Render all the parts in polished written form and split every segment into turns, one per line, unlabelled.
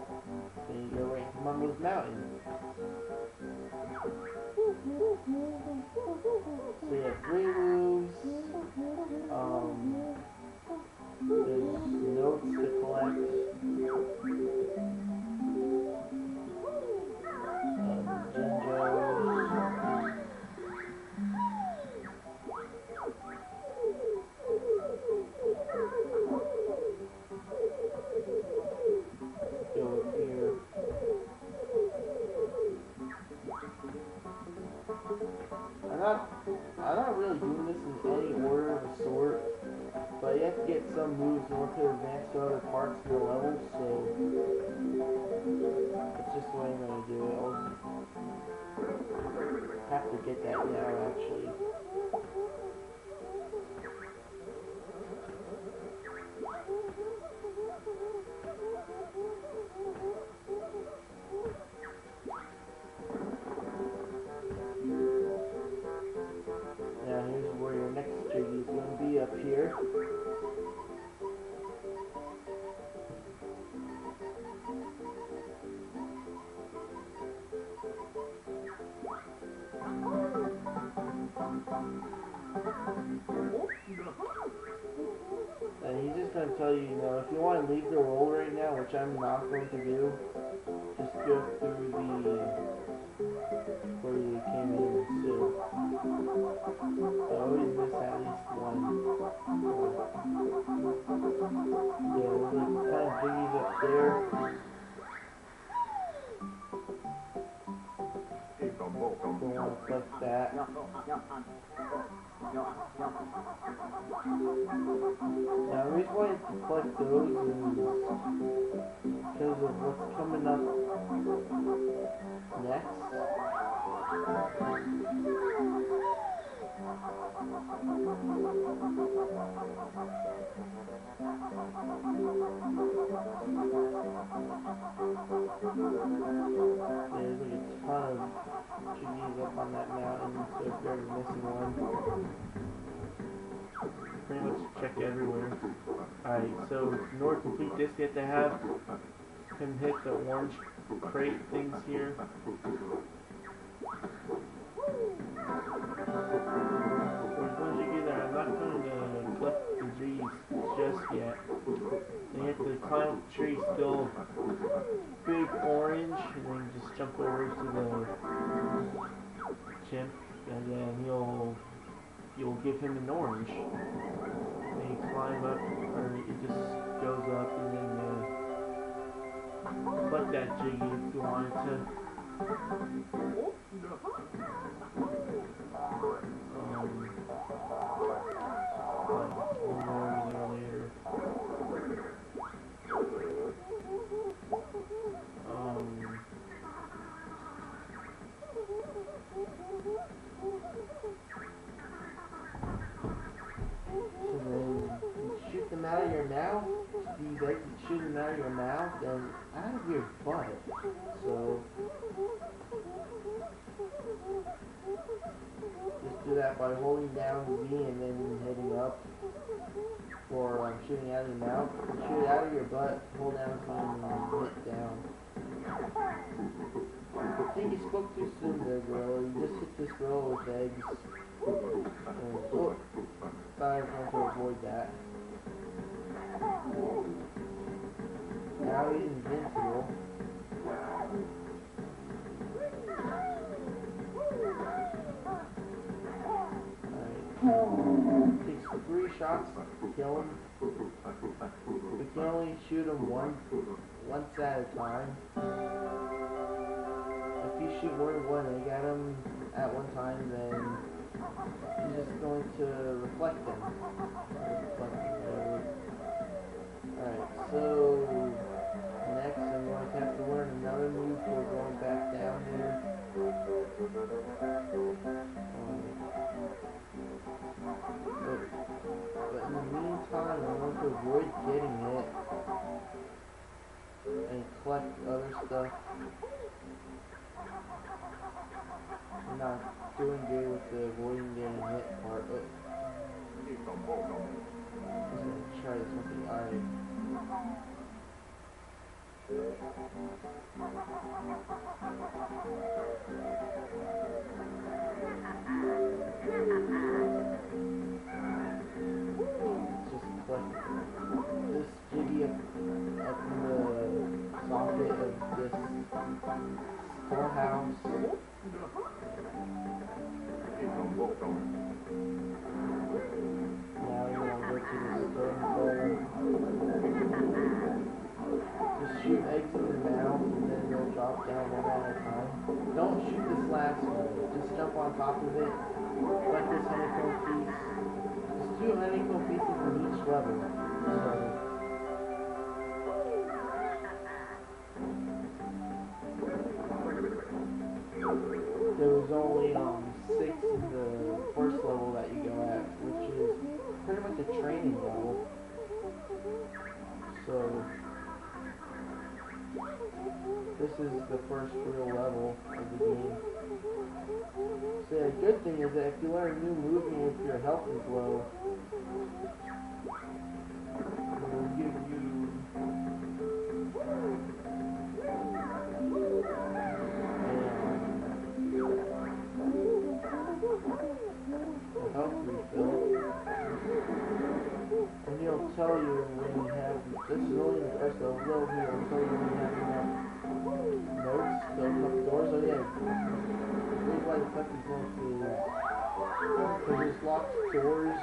Then you go right to Mumbo's Mountain. So you have 3 moves. There's notes to collect. Jinjos. Go here. I'm not really doing this in any order of a sort, but you have to get some moves in order to advance to other parts of the level, so that's just the way I'm going to do it. I'll have to get that now, actually. Now here's where your next Jiggy is going to be, up here. And he's just going to tell you, if you want to leave the roll right now, which I'm not going to do, just go through where you came in, so always miss at least one. Yeah, there's like kind of jiggies up there. Don't want to click that. Now the reason why I collect those is because of what's coming up next. There's like a ton of jiggies up on that mountain, so if you're missing one, pretty much check everywhere. Alright, so in order to complete this, you have to have him hit the orange crate things here. There's one jiggy there. I'm not going to collect the G's just yet. Then you have to climb up the tree, still big orange, and then just jump over to the chimp, and then you'll give him an orange. Then you climb up, or it just goes up, and then collect that jiggy if you wanted to. Out of your mouth, shoot them out of your mouth and out of your butt. So just do that by holding down Z and then hitting up for shooting out of your mouth. Shoot it out of your butt, hold down Z and hit down. I think you spoke too soon there, girl. You just hit this girl with eggs. Oh, thought I was going to avoid that. Now he's invincible. Alright. Takes 3 shots to kill him. We can only shoot him once at a time. If you shoot more than one egg at him at one time, then he's just going to reflect them. Alright, so next I'm going to have to learn another move for going back down here. But in the meantime, I'm going to avoid getting it and collect other stuff. I'm not doing good with the avoiding getting hit part, but I'm just going to try this one thing. Alright. Just collect this Jiggy up in the socket of this storehouse. Now you want to go to the stone hole. Just shoot eggs in the mouth and then they'll drop down one at a time. Don't shoot this last one. Just jump on top of it. Collect this honeycomb piece. Just 2 honeycomb pieces in each level. There was only 6 in the first level that you go at, which is pretty much a training level. So this is the first real level of the game. So the good thing is that if you learn a new movement if your health is low, it will give you a health refill. And he'll tell you when you have, this is only the first level, he'll tell you when you have enough notes to open up the doors. Oh yeah, the reason why the fuck is going to, because there's locked doors.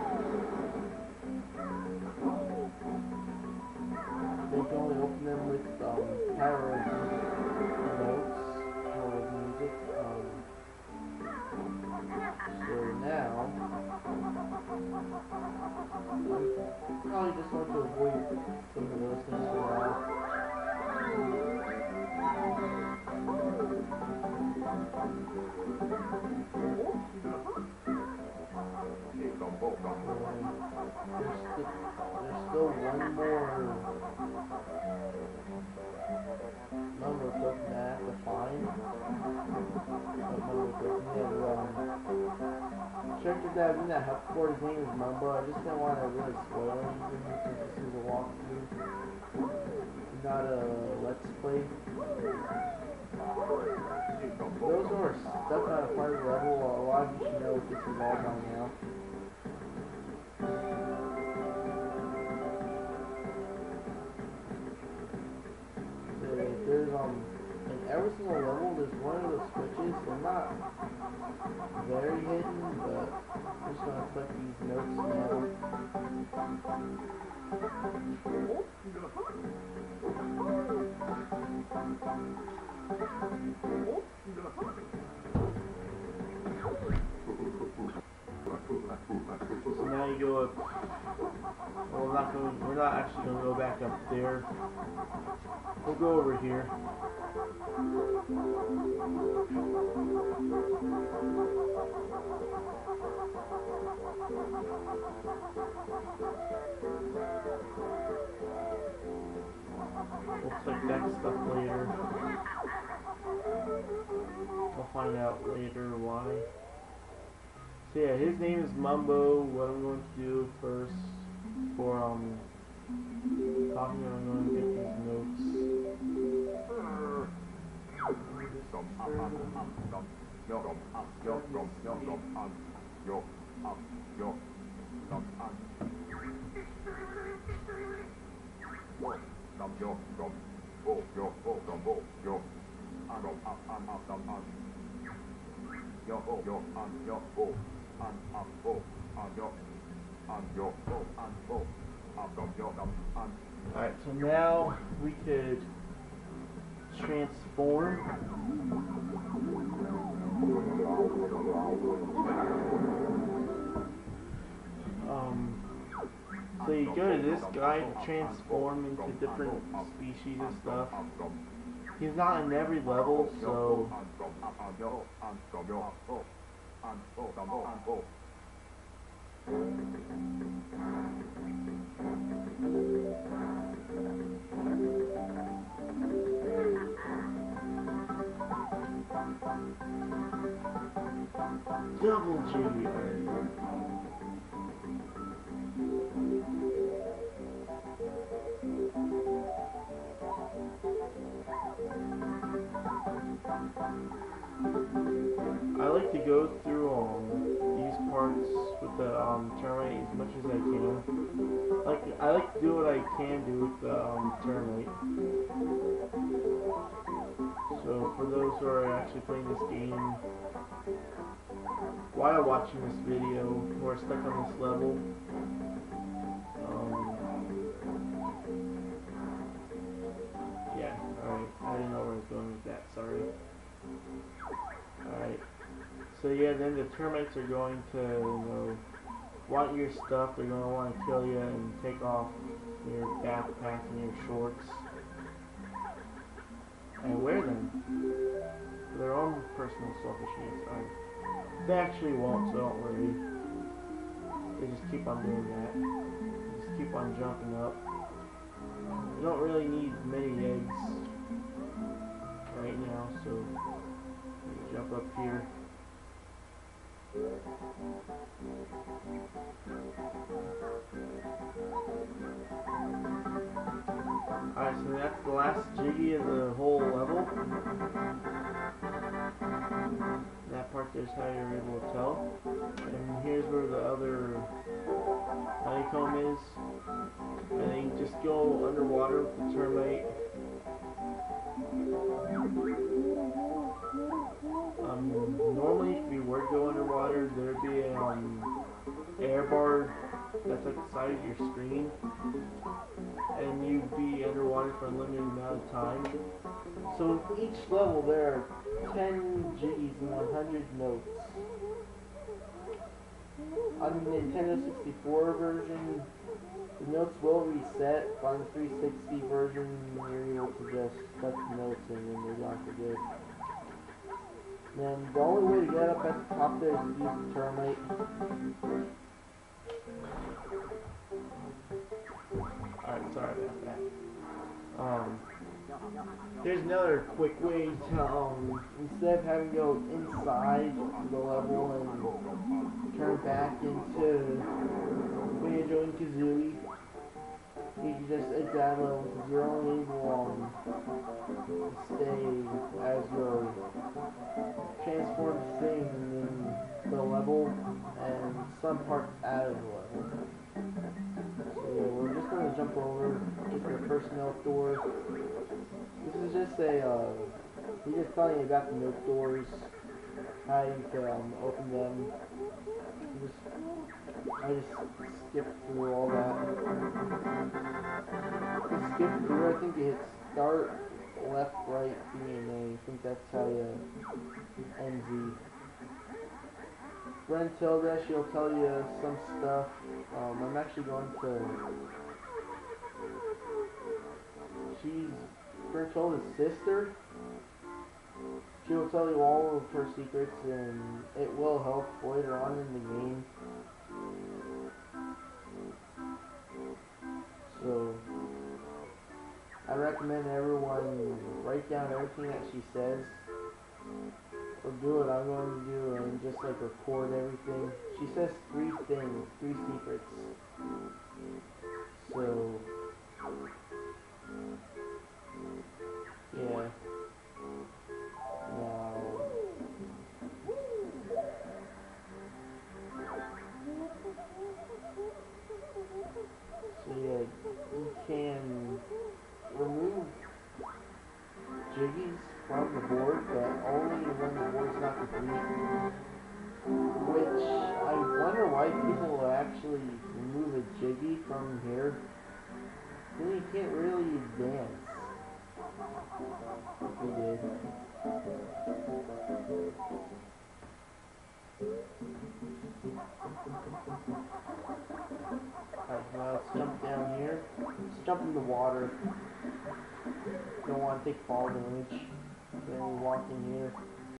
They can only open them with power of notes, power of music. So now, probably just want to avoid some of those things for now. There's still one more number token that I have to find. Character that was in that help board, his name is Mumbo. I just didn't want to really spoil anything since this is a walkthrough, not a let's play. Those who are stuck on a part of the level, a lot of you should know what this is all by now. There's in every single level there's one of those switches. They're not very hidden, but I'm just gonna collect these notes now. So now you go up. Well, we're not actually gonna go back up there. We'll go over here. We'll check that stuff later. We'll find out later why. So yeah, his name is Mumbo. What I'm going to do first for talking, I'm going to get these notes. Alright, so now we could transform. So you go to this guy to transform into different species of stuff. He's not in every level, so Double G. I like to go through these parts with the termite as much as I can. I like to do what I can do with the termite. So for those who are actually playing this game while watching this video, who are stuck on this level, yeah, alright, I didn't know where I was going with that, sorry. Alright, so yeah, then the termites are going to, want your stuff, they're going to want to kill you and take off your backpack and your shorts and wear them for their own personal selfish needs. They actually won't, so don't worry. They just keep on doing that. They just keep on jumping up. You don't really need many eggs right now, so you jump up here. Alright, so that's the last Jiggy of the whole level. That part there's how you're able to tell. And here's where the other honeycomb is. And then you just go underwater with the termite. Normally if you were to go underwater, there'd be an air bar that's at the side of your screen. And you'd be underwater for a limited amount of time. So in each level there are 10 Jiggies and 100 notes. On the Nintendo 64 version, the notes will reset, but on the 360 version, you're able to just put the notes in and they're gone for good. Then the only way to get up at the top there is to use the termite. Alright, sorry about that. There's another quick way to, instead of having to go inside the level and turn back into Banjo-Kazooie, you can just exit that level because you're only able to stay as your transformed thing in the level and some parts out of the level. So yeah, we're just going to jump over, get the first note door. This is just he's just telling you about the note doors, how you can open them. I just skipped through all that. To skip through, I think you hit start, left, right, B, and A. I think that's how you end Z. Brentilda, she'll tell you some stuff. I'm actually going to... She's Brentilda's sister. She will tell you all of her secrets, and it will help later on in the game. So, I recommend everyone write down everything that she says, or do what I'm going to do, and just like record everything. She says 3 things, 3 secrets. So, yeah. Now, so yeah, you can remove Jiggies from the board, but only when the board's not complete. Which, I wonder why people will actually remove a Jiggy from here. Then you can't really advance. If you did. Alright, now let's jump down here. Let's jump in the water. Don't want to take fall damage. Then we walk in here.